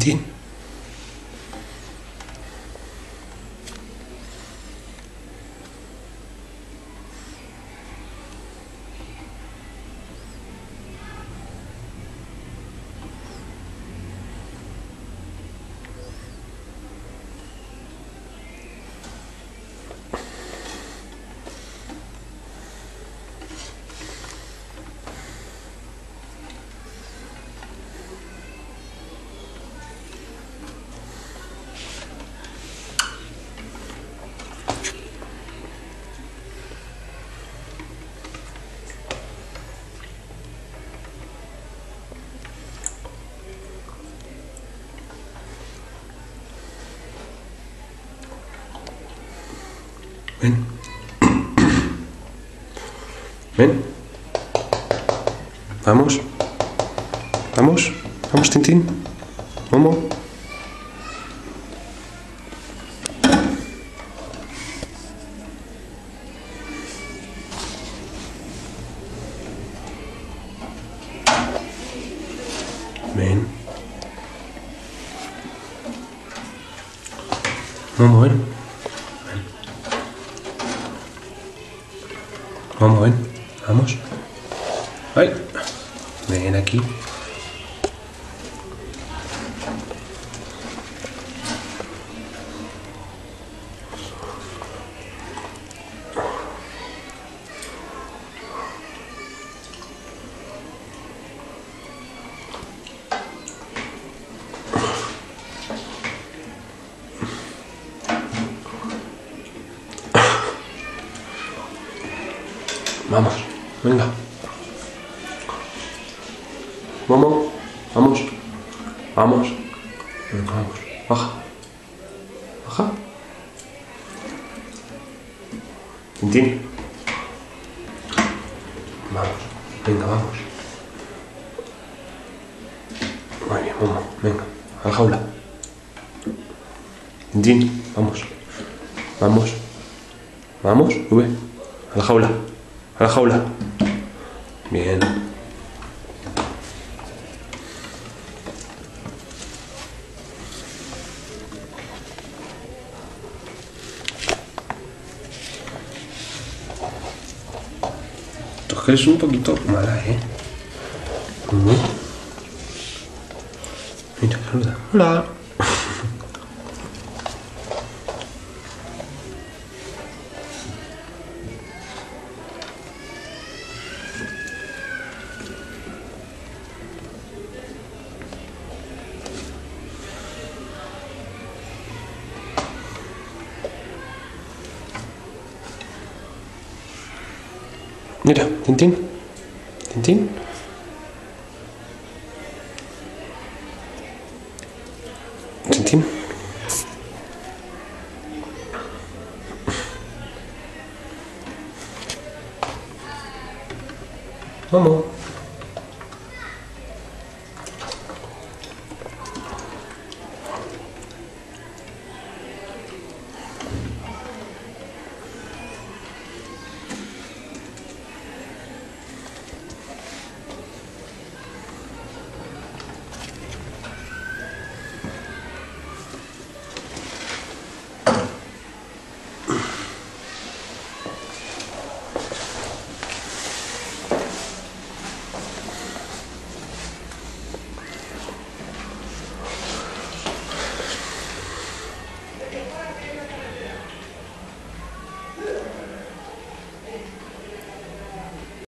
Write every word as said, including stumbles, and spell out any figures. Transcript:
Tintín. Ven. Ven. Vamos. Vamos. Vamos, Tintín. Momo. Ven. Momo, ven. Vamos, ven, vamos. ¡Ay! Ven aquí. Vamos, venga. Vamos, vamos, vamos. Venga, vamos. Baja. Baja. Tintín. Vamos, venga, vamos. Muy bien, vamos, venga, a la jaula. Tintín, vamos. Vamos. Vamos, sube. A la jaula. A la jaula. Bien. Tú es que eres un poquito mala, ¿eh? ¿Cómo? Mira, saluda. Hola. Mira, Tintín. Tintín. Tintín. Vamos.